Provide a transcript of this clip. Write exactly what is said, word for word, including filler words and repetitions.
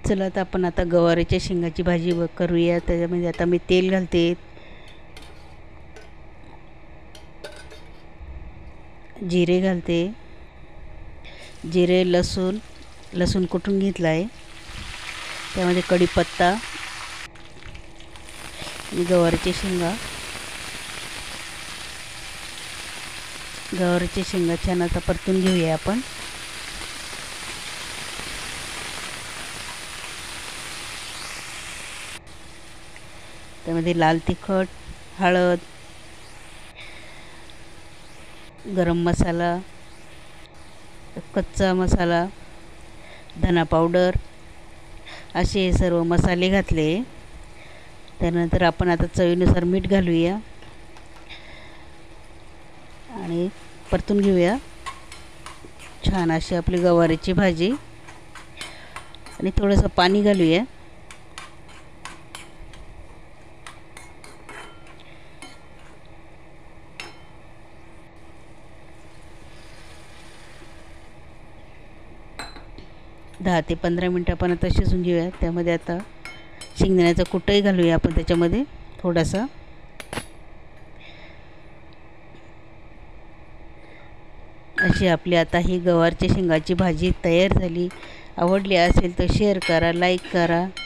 चला तर आपण आता गवारीच्या शेंगाची भाजी व करूया। त्याच्यामध्ये आता मी तेल घालते, जिरे घालते, जिरे लसूण लसूण कुटून घेतला आहे, त्यामध्ये कढीपत्ता आणि गवारीच्या शेंगा गवारीच्या शेंगा छान आता परतून घेऊया आपण। त्यामध्ये लाल तिखट, हळद, गरम मसाला, कच्चा मसाला, धना पावडर असे सर्व मसाले घातले। त्यानंतर आपण आता चवीनुसार मीठ घालूया आणि परतून घेऊया छान अशी आपली गवारीची भाजी। आणि थोडंसं पाणी घालूया। दहा ते पंधरा मिनटं आपण आता शिजून घेऊया। त्यामध्ये आता शेंगदाण्याचा कुटही घालूया आपण त्याच्यामध्ये थोडासा। अशी आपली आता ही गवारच्या शेंगाची भाजी तयार झाली। आवडली असेल तर शेअर करा, लाईक करा।